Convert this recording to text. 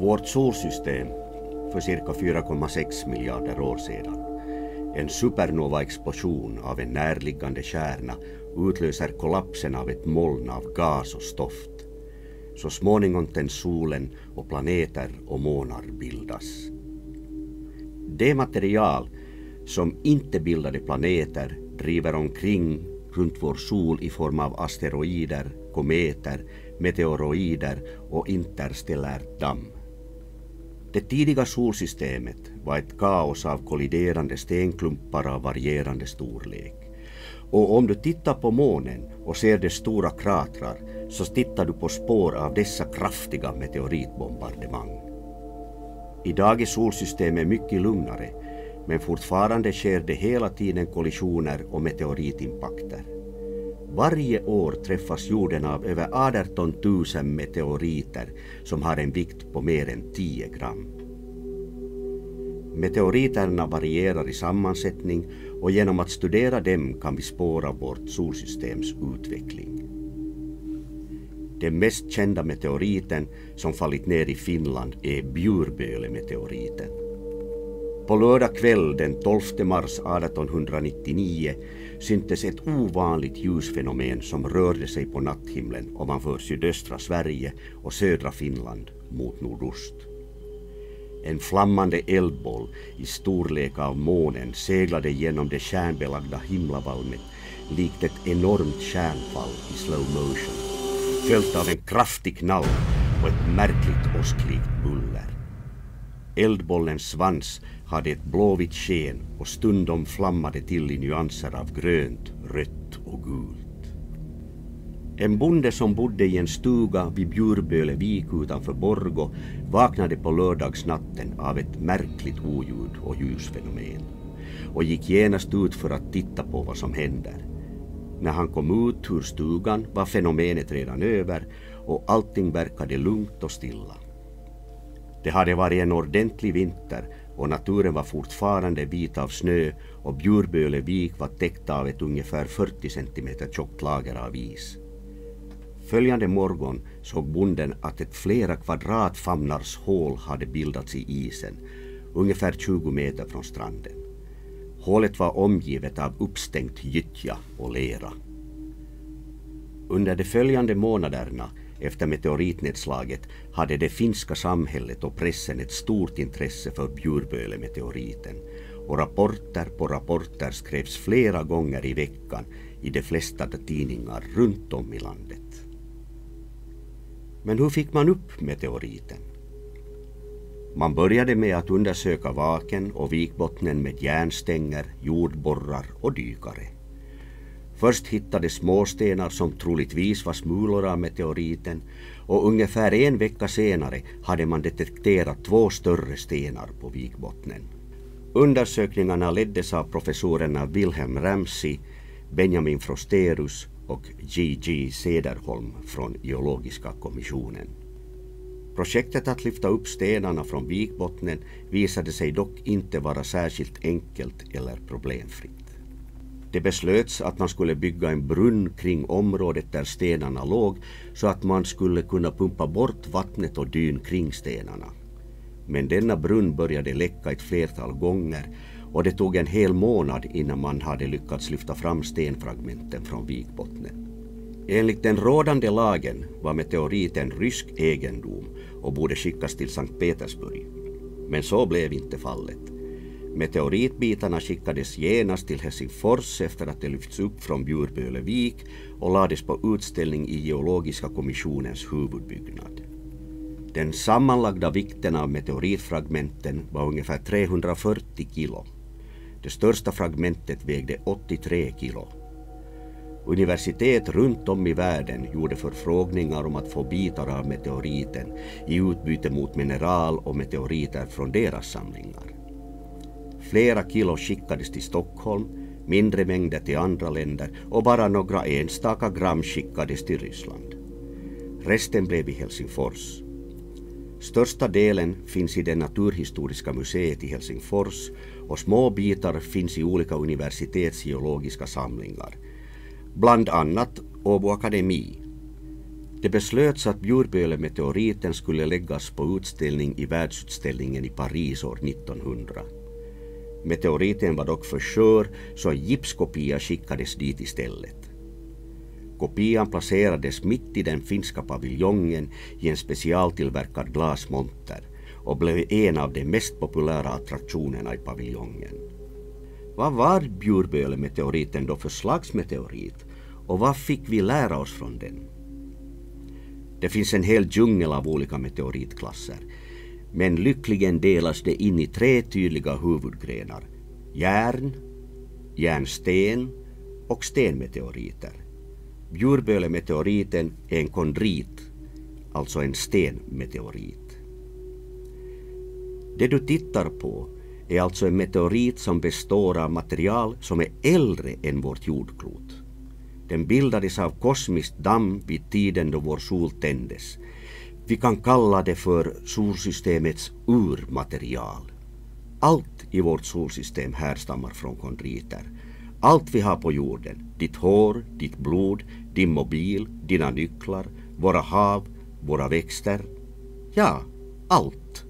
Vårt solsystem för cirka 4,6 miljarder år sedan. En supernova-explosion av en närliggande kärna utlöser kollapsen av ett moln av gas och stoft. Så småningom tänds solen och planeter och månar bildas. Det material som inte bildade planeter driver omkring runt vår sol i form av asteroider, kometer, meteoroider och interstellärt damm. Det tidiga solsystemet var ett kaos av kolliderande stenklumpar av varierande storlek. Och om du tittar på månen och ser dess stora kratrar så tittar du på spår av dessa kraftiga meteoritbombardemang. Idag är solsystemet mycket lugnare, men fortfarande sker det hela tiden kollisioner och meteoritimpakter. Varje år träffas jorden av över 18 000 meteoriter som har en vikt på mer än 10 gram. Meteoriterna varierar i sammansättning och genom att studera dem kan vi spåra vårt solsystems utveckling. Den mest kända meteoriten som fallit ner i Finland är Bjurböle-meteoriten. På lördag kväll den 12 mars 1899 syntes ett ovanligt ljusfenomen som rörde sig på natthimlen ovanför sydöstra Sverige och södra Finland mot nordost. En flammande eldboll i storlek av månen seglade genom det stjärnbelagda himlavalmet likt ett enormt stjärnfall i slow motion, följt av en kraftig knall och ett märkligt åsklikt buller. Eldbollens svans hade ett blåvitt sken och stundom flammade till i nyanser av grönt, rött och gult. En bonde som bodde i en stuga vid Bjurbölevik utanför Borgå vaknade på lördagsnatten av ett märkligt oljud och ljusfenomen och gick genast ut för att titta på vad som händer. När han kom ut ur stugan var fenomenet redan över och allting verkade lugnt och stilla. Det hade varit en ordentlig vinter och naturen var fortfarande vit av snö och Bjurbölevik var täckt av ett ungefär 40 cm tjockt lager av is. Följande morgon såg bonden att ett flera kvadratfamnars hål hade bildats i isen, ungefär 20 meter från stranden. Hålet var omgivet av uppstängt gyttja och lera. Under de följande månaderna efter meteoritnedslaget hade det finska samhället och pressen ett stort intresse för Bjurböle-meteoriten och rapporter på rapporter skrevs flera gånger i veckan i de flesta tidningar runt om i landet. Men hur fick man upp meteoriten? Man började med att undersöka Vaken och vikbottnen med järnstänger, jordborrar och dykare. Först hittades småstenar som troligtvis var smulor av meteoriten och ungefär en vecka senare hade man detekterat 2 större stenar på vikbottnen. Undersökningarna leddes av professorerna Wilhelm Ramsey, Benjamin Frosterus och G.G. Cederholm från Geologiska kommissionen. Projektet att lyfta upp stenarna från vikbottnen visade sig dock inte vara särskilt enkelt eller problemfritt. Det beslöts att man skulle bygga en brunn kring området där stenarna låg så att man skulle kunna pumpa bort vattnet och dyn kring stenarna. Men denna brunn började läcka ett flertal gånger och det tog en hel månad innan man hade lyckats lyfta fram stenfragmenten från vikbottnen. Enligt den rådande lagen var meteoriten rysk egendom och borde skickas till Sankt Petersburg. Men så blev inte fallet. Meteoritbitarna skickades genast till Helsingfors efter att det lyfts upp från Bjurbölevik och lades på utställning i Geologiska kommissionens huvudbyggnad. Den sammanlagda vikten av meteoritfragmenten var ungefär 340 kilo. Det största fragmentet vägde 83 kilo. Universitet runt om i världen gjorde förfrågningar om att få bitar av meteoriten i utbyte mot mineral och meteoriter från deras samlingar. Flera kilo skickades till Stockholm, mindre mängder till andra länder och bara några enstaka gram skickades till Ryssland. Resten blev i Helsingfors. Största delen finns i det naturhistoriska museet i Helsingfors och små bitar finns i olika universitetsgeologiska samlingar. Bland annat Åbo Akademi. Det beslöts att Bjurböle-meteoriten skulle läggas på utställning i världsutställningen i Paris år 1900. Meteoriten var dock för skör så en gipskopia skickades dit istället. Kopian placerades mitt i den finska paviljongen i en specialtillverkad glasmonter och blev en av de mest populära attraktionerna i paviljongen. Vad var Bjurböle-meteoriten då för slags meteorit och vad fick vi lära oss från den? Det finns en hel djungel av olika meteoritklasser, men lyckligen delas det in i 3 tydliga huvudgrenar: järn, järnsten och stenmeteoriter. Bjurböle-meteoriten är en kondrit, alltså en stenmeteorit. Det du tittar på är alltså en meteorit som består av material som är äldre än vårt jordklot. Den bildades av kosmiskt damm vid tiden då vår sol tändes. Vi kan kalla det för solsystemets urmaterial. Allt i vårt solsystem härstammar från kondriter. Allt vi har på jorden, ditt hår, ditt blod, din mobil, dina nycklar, våra hav, våra växter. Ja, allt.